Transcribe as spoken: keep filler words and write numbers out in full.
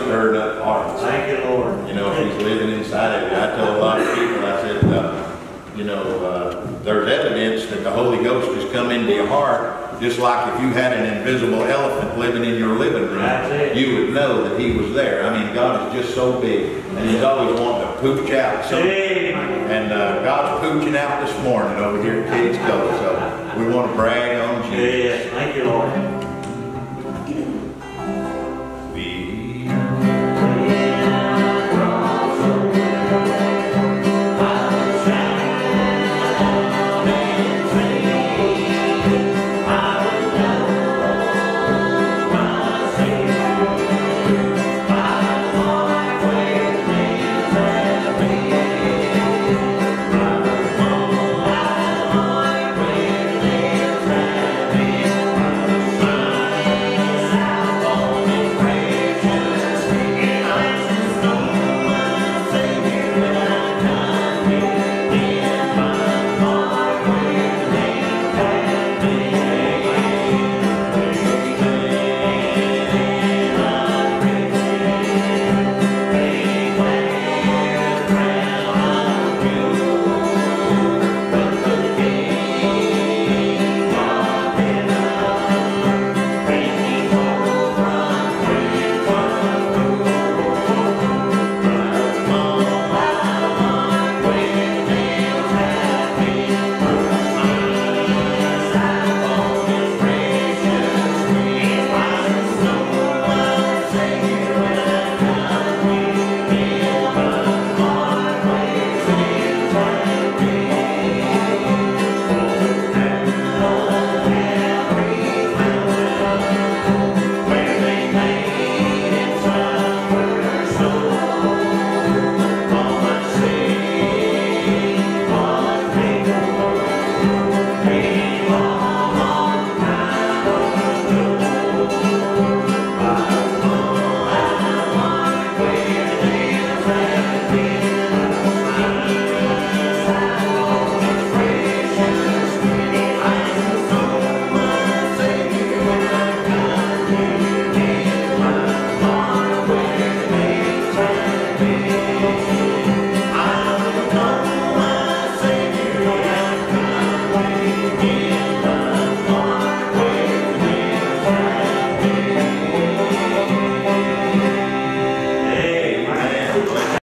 stirring up hearts. Thank you, Lord. You know, if he's living inside of you. I told a lot of people, I said, uh, you know, uh, there's evidence that the Holy Ghost has come into your heart, just like if you had an invisible elephant living in your living room, you would know that he was there. I mean, God is just so big, and he's always wanting to pooch out something. And uh, God's pooching out this morning over here at Kids Go, so we want to brag on Jesus. Yes, thank you, Lord.